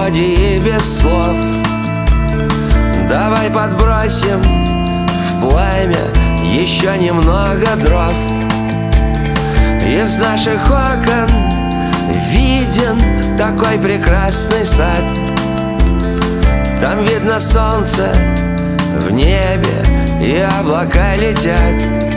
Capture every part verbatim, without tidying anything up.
мелодии без слов. Давай подбросим в пламя еще немного дров. Из наших окон виден такой прекрасный сад. Там видно солнце в небе, и облака летят.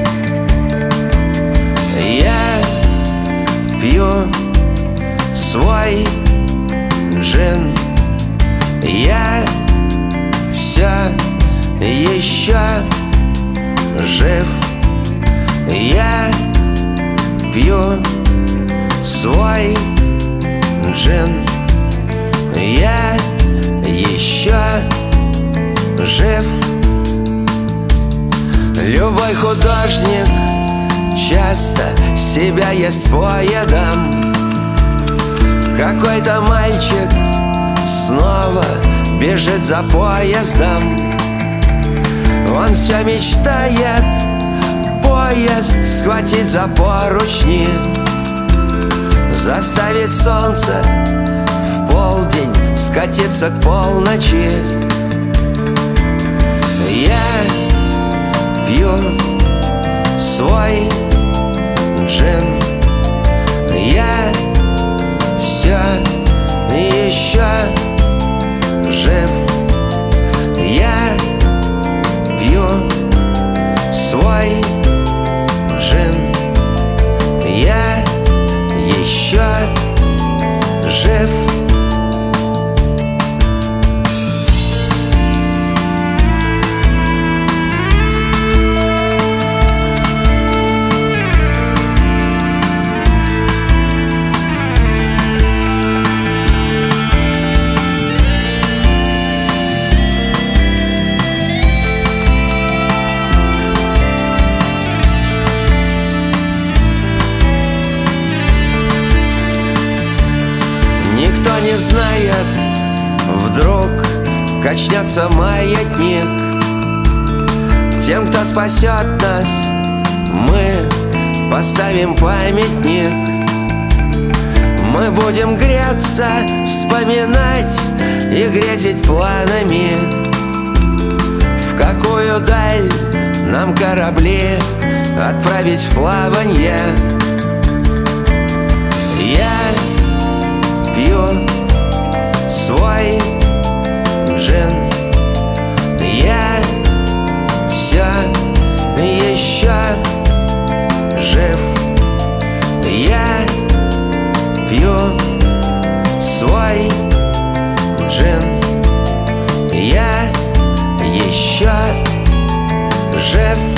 Я пью свой джин. Я все еще жив. Я пью свой джин. Я еще жив. Любой художник часто себя ест поедом. Какой-то мальчик снова бежит за поездом. Он все мечтает поезд схватить за поручни, заставить солнце в полдень скатиться к полночи. Я пью свой джин. Я все еще жив. Я пью свой джин. Я еще жив. Никто не знает, вдруг качнется маятник. Тем, кто спасет нас, мы поставим памятник. Мы будем греться, вспоминать и грезить планами. В какую даль нам корабли отправить в плаванье. Я пью свой джин. Я все еще жив. Я пью свой джин. Я еще жив.